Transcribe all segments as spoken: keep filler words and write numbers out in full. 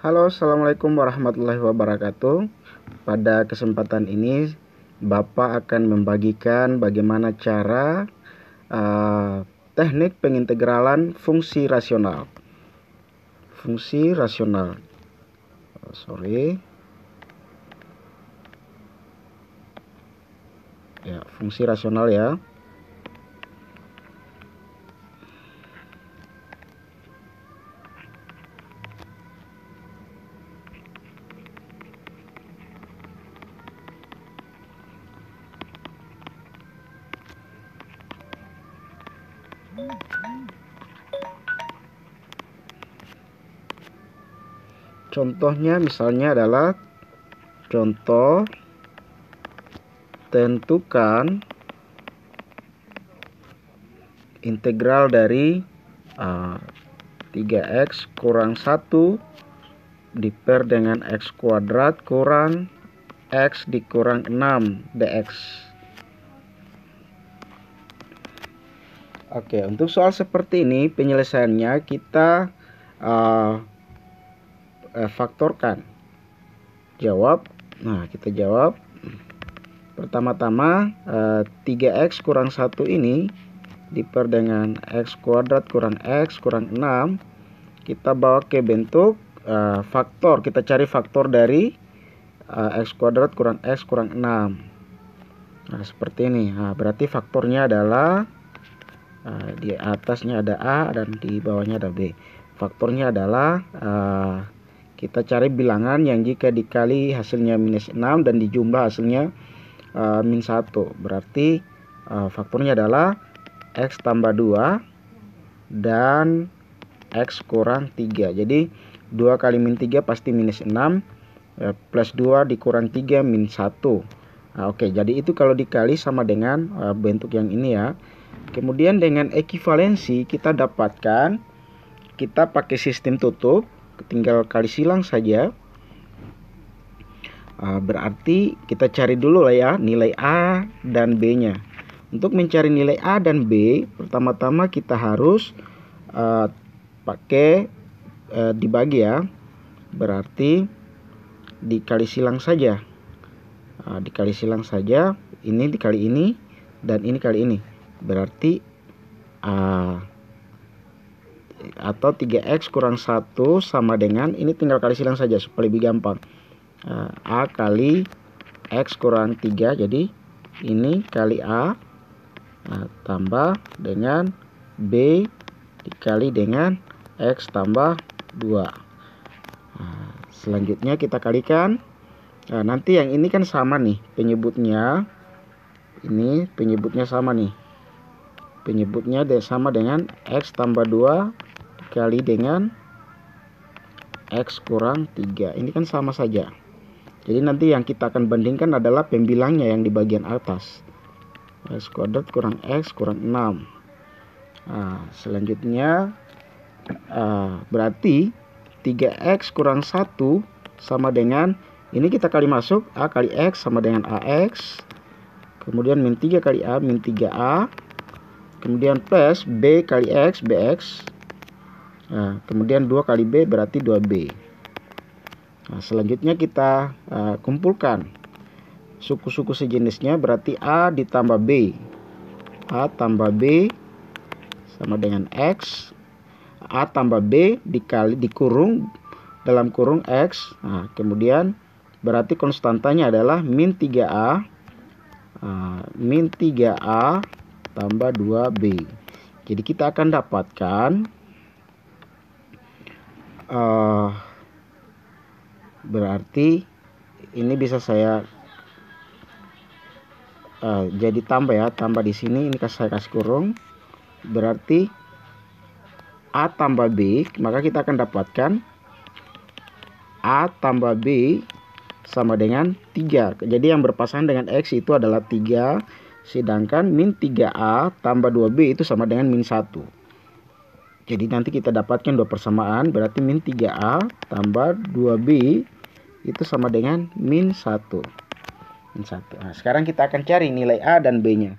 Halo, assalamualaikum warahmatullahi wabarakatuh. Pada kesempatan ini, Bapak akan membagikan bagaimana cara uh, teknik pengintegralan fungsi rasional. Fungsi rasional. Oh, sorry. Ya, fungsi rasional ya. Contohnya misalnya adalah contoh tentukan integral dari uh, tiga x kurang satu diper dengan x kuadrat kurang x dikurang enam dx. Oke, untuk soal seperti ini penyelesaiannya kita uh, uh, faktorkan. Jawab. Nah, kita jawab. Pertama-tama uh, tiga x kurang satu ini diper dengan x kuadrat kurang x kurang enam. Kita bawa ke bentuk uh, faktor. Kita cari faktor dari uh, x kuadrat kurang x kurang enam. Nah, seperti ini. Nah, berarti faktornya adalah uh, di atasnya ada A dan di bawahnya ada B. Faktornya adalah uh, kita cari bilangan yang jika dikali hasilnya minus enam dan dijumlah hasilnya uh, min satu. Berarti uh, faktornya adalah x tambah dua dan x kurang tiga. Jadi dua kali min tiga pasti minus enam, uh, plus dua dikurang tiga min satu. Nah, oke, jadi itu kalau dikali sama dengan uh, bentuk yang ini ya. Kemudian dengan ekivalensi kita dapatkan, kita pakai sistem tutup, tinggal kali silang saja. Uh, berarti kita cari dulu lah ya nilai A dan B nya. Untuk mencari nilai A dan B, pertama-tama kita harus uh, pakai uh, dibagi ya. Berarti dikali silang saja. Uh, dikali silang saja, ini dikali ini dan ini kali ini. Berarti uh, atau tiga x kurang satu sama dengan, ini tinggal kali silang saja supaya lebih gampang. uh, A kali x kurang tiga, jadi ini kali A, nah, tambah dengan B dikali dengan x tambah dua. Nah, selanjutnya kita kalikan. Nah, nanti yang ini kan sama nih penyebutnya, ini penyebutnya sama nih, penyebutnya sama dengan x tambah dua dikali dengan x kurang tiga. Ini kan sama saja. Jadi nanti yang kita akan bandingkan adalah pembilangnya yang di bagian atas. X kuadrat kurang x kurang enam. Nah, selanjutnya uh, berarti tiga x kurang satu sama dengan, ini kita kali masuk, A kali x sama dengan ax. Kemudian min tiga kali A min tiga A. Kemudian plus B kali x bx. Nah, kemudian dua kali B berarti dua B. Nah, selanjutnya kita uh, kumpulkan suku-suku sejenisnya, berarti A ditambah B. A tambah B sama dengan X. A tambah B dikali dikurung dalam kurung X. Nah, kemudian berarti konstantanya adalah min tiga A. Uh, min tiga A tambah dua B. Jadi kita akan dapatkan Uh, berarti ini bisa saya uh, jadi tambah ya, tambah di sini, ini saya kasih kurung, berarti A tambah B, maka kita akan dapatkan A tambah B sama dengan tiga. Jadi yang berpasangan dengan X itu adalah tiga, sedangkan min tiga A tambah dua B itu sama dengan min satu. Jadi nanti kita dapatkan dua persamaan, berarti min tiga A tambah dua B itu sama dengan min satu. Min satu. Nah, sekarang kita akan cari nilai A dan B-nya.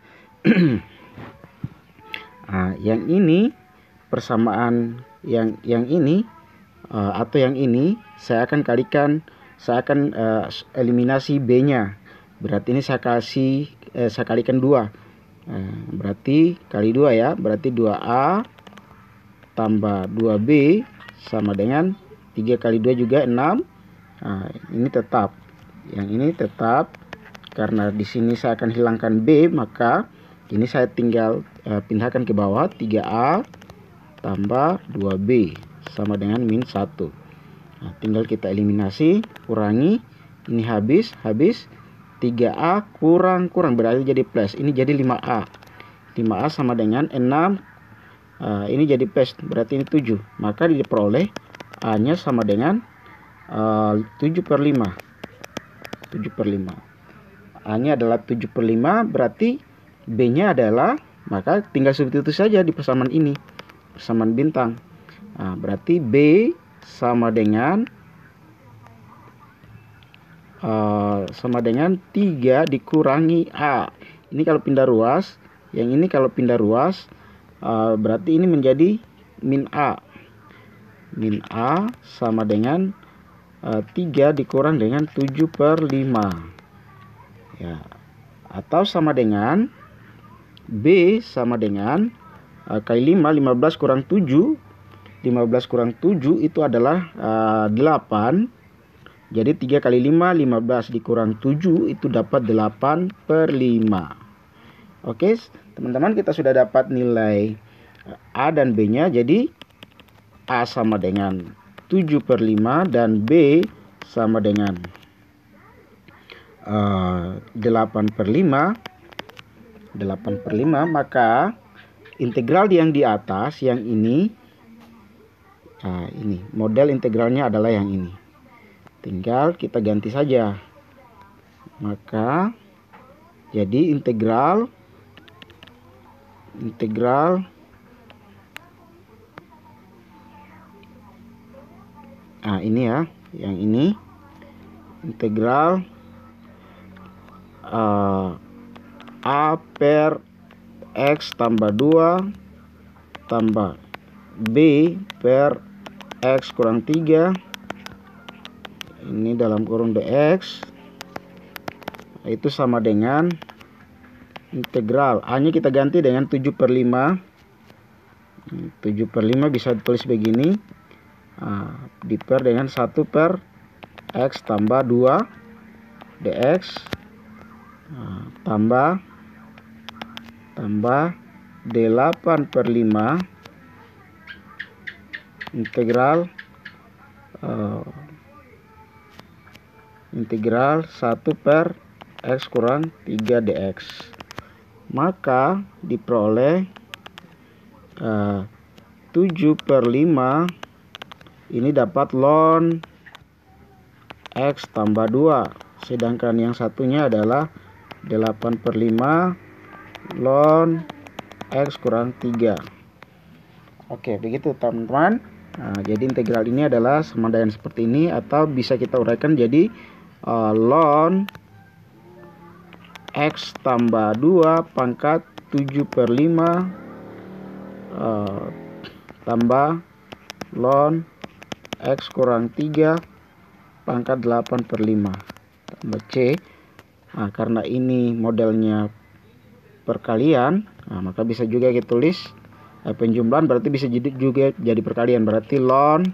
Nah, yang ini persamaan yang yang ini uh, atau yang ini, saya akan kalikan, saya akan uh, eliminasi B-nya. Berarti ini saya kasih, eh, saya kalikan dua. Nah, berarti kali dua ya, berarti dua A tambah dua B sama dengan tiga kali dua juga enam. Nah, ini tetap. Yang ini tetap. Karena di sini saya akan hilangkan B, maka ini saya tinggal uh, pindahkan ke bawah. tiga A tambah dua B sama dengan min satu. Nah, tinggal kita eliminasi, kurangi. Ini habis, habis. tiga A kurang, kurang berarti jadi plus. Ini jadi lima A. lima A sama dengan enam. Uh, ini jadi plus, berarti ini tujuh. Maka diperoleh A-nya sama dengan uh, tujuh per lima. tujuh per lima. A-nya adalah tujuh per lima, berarti B-nya adalah, maka tinggal substitusi saja di persamaan ini, persamaan bintang. Nah, berarti B sama dengan uh, sama dengan tiga dikurangi A. Ini kalau pindah ruas, yang ini kalau pindah ruas, uh, berarti ini menjadi min A. Min A sama dengan uh, tiga dikurang dengan tujuh per lima. Ya, atau sama dengan B sama dengan uh, kali lima, lima belas kurang tujuh. lima belas kurang tujuh itu adalah uh, delapan. Jadi tiga kali lima, lima belas dikurang tujuh itu dapat delapan per lima. Oke, teman-teman, kita sudah dapat nilai A dan B-nya. Jadi A sama dengan tujuh per lima dan B sama dengan Uh, delapan per lima. delapan per lima, maka integral yang di atas, yang ini, nah ini model integralnya adalah yang ini. Tinggal kita ganti saja. Maka jadi integral integral nah ini ya, yang ini integral Uh, A per X tambah dua tambah B per X kurang tiga, ini dalam kurung dx, itu sama dengan integral A nya kita ganti dengan tujuh per lima. tujuh per lima bisa ditulis begini, nah, diper dengan satu per X tambah dua dx. Nah, tambah tambah delapan per lima integral uh, integral satu per X kurang tiga dx. Maka diperoleh uh, tujuh per lima ini dapat ln X tambah dua, sedangkan yang satunya adalah delapan per lima ln X kurang tiga. Oke, begitu teman-teman. Nah, jadi integral ini adalah sama dengan seperti ini, atau bisa kita uraikan jadi uh, ln X tambah dua pangkat tujuh per lima uh, tambah ln X kurang tiga pangkat delapan per lima tambah C. Nah, karena ini modelnya perkalian, nah, maka bisa juga kita tulis eh, penjumlahan, berarti bisa jadi juga jadi perkalian, berarti ln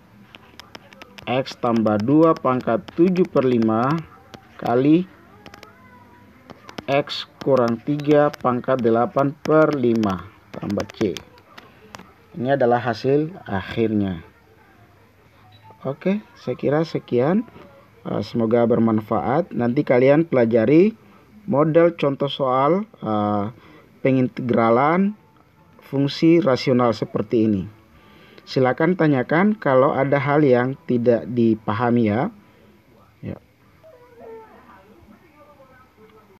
X tambah dua pangkat tujuh per lima kali X kurang tiga pangkat delapan per lima tambah C. Ini adalah hasil akhirnya. Oke, saya kira sekian. Semoga bermanfaat. Nanti kalian pelajari model contoh soal uh, pengintegralan fungsi rasional seperti ini. Silakan tanyakan kalau ada hal yang tidak dipahami ya.